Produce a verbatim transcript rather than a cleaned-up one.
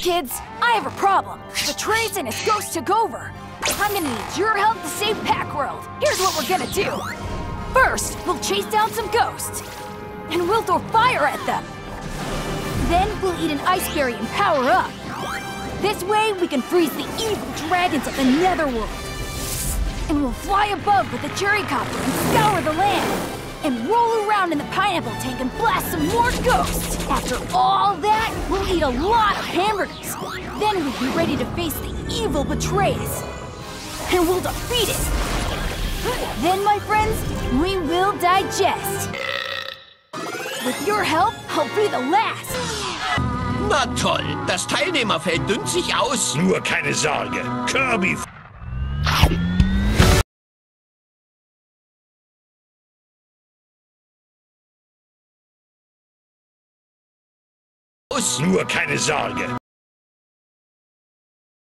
kids, I have a problem. Betrays and his ghost took over. I'm gonna need your help to save Packworld. Here's what we're gonna do. First, we'll chase down some ghosts. And we'll throw fire at them. Then we'll eat an ice berry and power up. This way, we can freeze the evil dragons of the Netherworld. And we'll fly above with the cherry copter and scour the land. And roll around in the pineapple tank and blast some more ghosts. After all that, we'll eat a lot of hamburgers. Then we'll be ready to face the evil betrays. And we'll defeat it. Then, my friends, we will digest. With your help, I'll be the last. Na toll, das Teilnehmerfeld dünnt sich aus. Nur keine Sorge, Kirby... Aus. Nur keine Sorge,